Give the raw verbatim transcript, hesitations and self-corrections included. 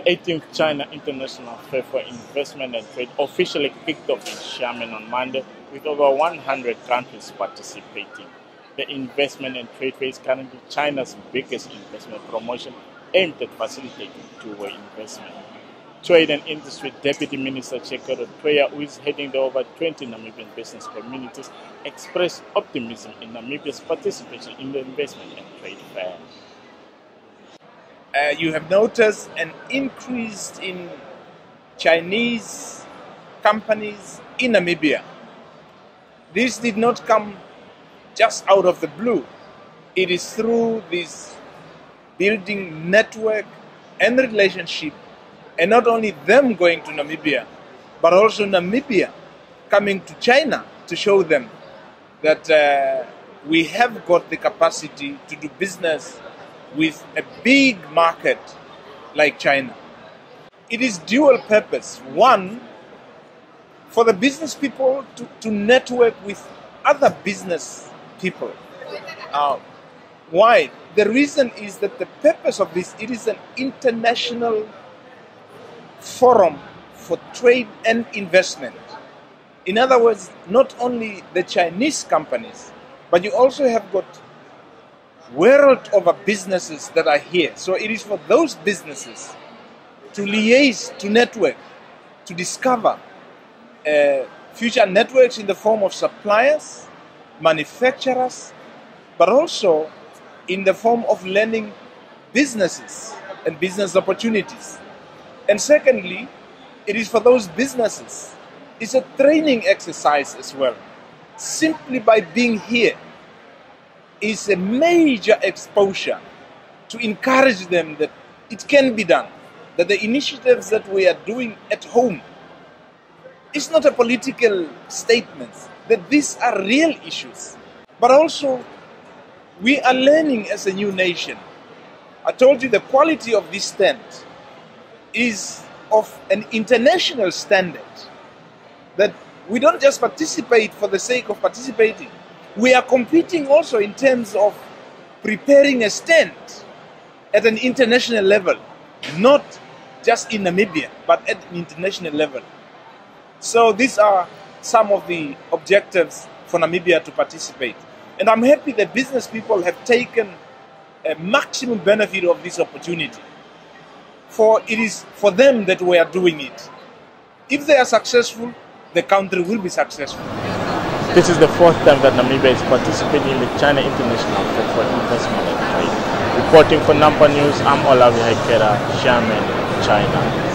The eighteenth China International Fair for Investment and Trade officially kicked off in Xiamen on Monday with over one hundred countries participating. The investment and trade fair is currently China's biggest investment promotion aimed at facilitating two-way investment. Trade and Industry Deputy Minister Haikera, who is heading the over twenty Namibian business communities, expressed optimism in Namibia's participation in the investment and trade fair. Uh, you have noticed an increase in Chinese companies in Namibia. This did not come just out of the blue. It is through this building network and relationship, and not only them going to Namibia, but also Namibia coming to China to show them that uh, we have got the capacity to do business with a big market like China. It is dual purpose. One, for the business people to, to network with other business people. Uh, why? The reason is that the purpose of this, it is an international forum for trade and investment. In other words, not only the Chinese companies, but you also have got world over businesses that are here. So it is for those businesses to liaise, to network, to discover uh, future networks in the form of suppliers, manufacturers, but also in the form of learning businesses and business opportunities. And secondly, it is for those businesses. It's a training exercise as well. Simply by being here is a major exposure to encourage them that it can be done, that the initiatives that we are doing at home, it's not a political statement, that these are real issues. But also, we are learning as a new nation. I told you the quality of this tent is of an international standard, that we don't just participate for the sake of participating. We are competing also in terms of preparing a stand at an international level, not just in Namibia, but at an international level. So these are some of the objectives for Namibia to participate. And I'm happy that business people have taken a maximum benefit of this opportunity. For it is for them that we are doing it. If they are successful, the country will be successful. This is the fourth time that Namibia is participating in the China International Fair for Investment and Trade. Reporting for NAMPA News, I'm Olavi Haikera, Xiamen, China.